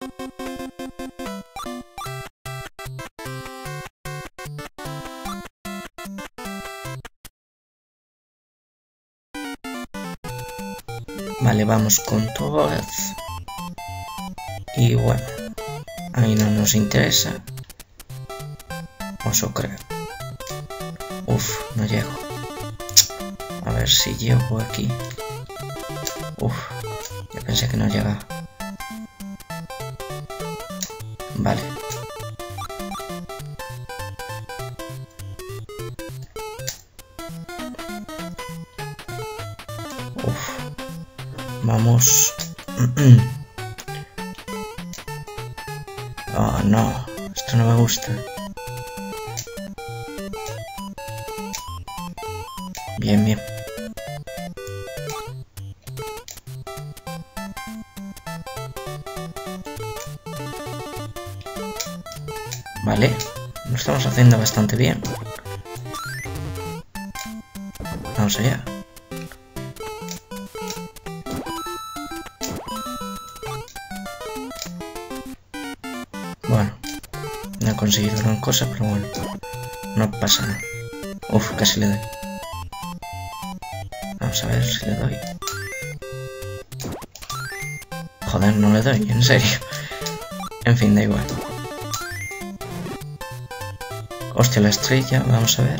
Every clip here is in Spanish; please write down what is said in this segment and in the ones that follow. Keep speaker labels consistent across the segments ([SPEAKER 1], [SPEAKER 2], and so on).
[SPEAKER 1] Vale, vamos con Toad. Y bueno, ahí no nos interesa. Eso creo. Uf, no llego. A ver si llego aquí. Uf, yo pensé que no llegaba. Vale. Uf. Vamos. Oh, no. Esto no me gusta. Bien, bien. Vale. Lo estamos haciendo bastante bien. Vamos allá. Bueno. No he conseguido gran cosa, pero bueno. No pasa nada. Uf, casi le doy. Vamos a ver si le doy. Joder, no le doy, en serio. En fin, da igual. Hostia, la estrella, vamos a ver.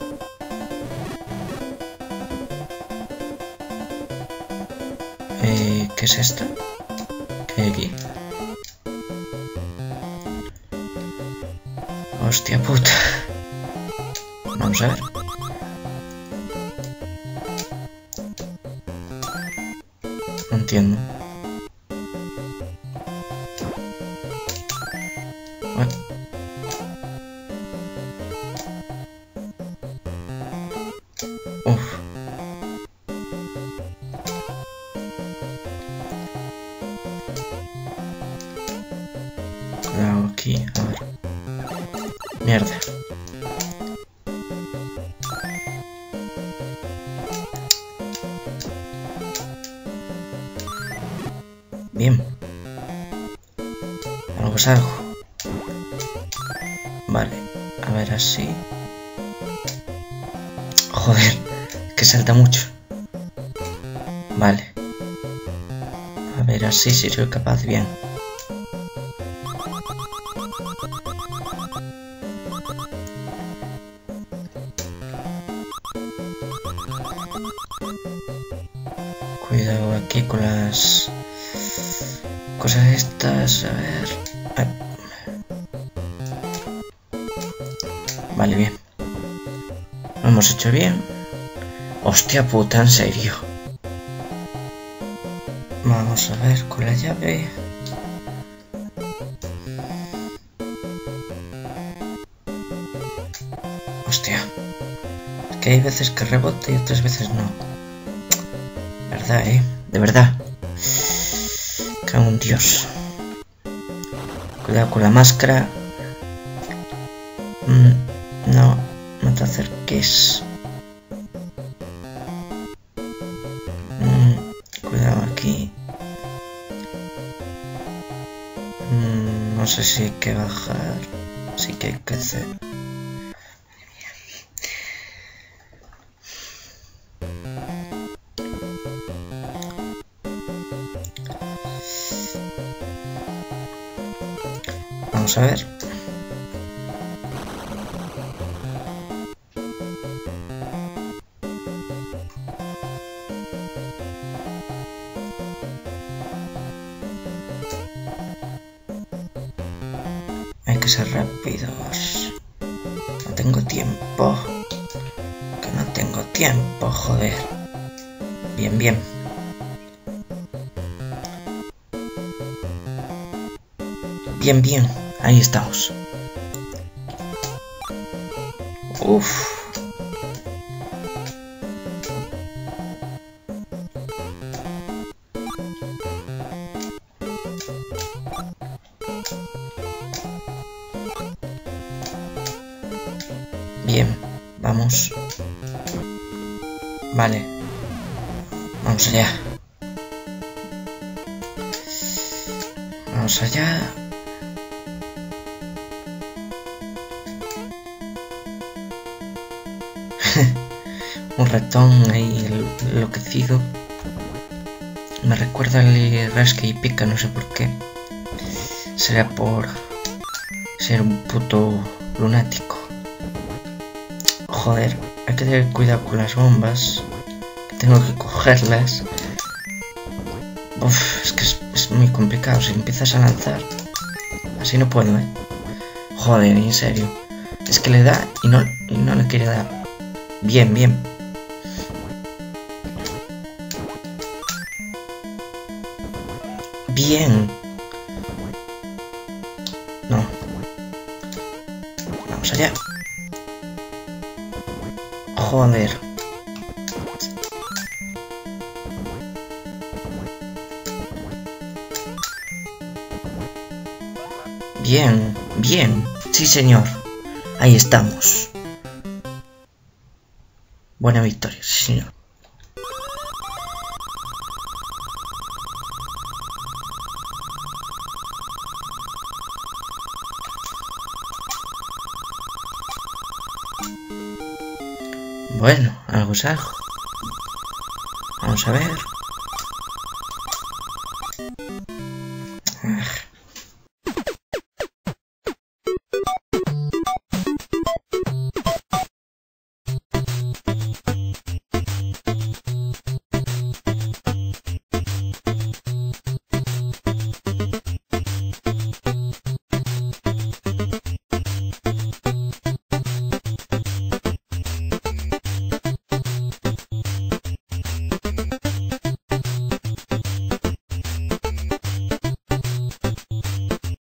[SPEAKER 1] ¿Qué es esto? ¿Qué hay aquí? Hostia puta. Vamos a ver. No entiendo. What? Uf. Cuidado aquí, a ver. Mierda. Bien. Algo es algo. Vale. A ver así. Joder. Que salta mucho. Vale. A ver así si soy capaz. Bien. Cuidado aquí con las cosas estas, a ver. Vale, bien. Lo hemos hecho bien. Hostia puta, en serio. Vamos a ver con la llave. Hostia. Es que hay veces que rebota y otras veces no. ¿Verdad, de verdad. Cago en Dios. Cuidado con la máscara. No te acerques. Cuidado aquí. No sé si hay que bajar. Sí que hay que hacer. Vamos a ver. Hay que ser rápidos. No tengo tiempo. Que no tengo tiempo, joder. Bien, bien. Bien, bien. Ahí estamos. Uf. Bien, vamos. Vale. Vamos allá. Vamos allá. Un ratón ahí enloquecido. Me recuerda al rasca y pica, no sé por qué. Será por ser un puto lunático. Joder, hay que tener cuidado con las bombas. Tengo que cogerlas. Uf, es que es muy complicado. Si empiezas a lanzar, así no puedo, ¿eh? Joder, en serio. Es que le da y no le quiere dar. Bien, bien. Bien. No. Vamos allá. Joder. Bien, bien. Sí, señor. Ahí estamos. Buena victoria, sí, señor. Bueno, algo es algo. Vamos a ver.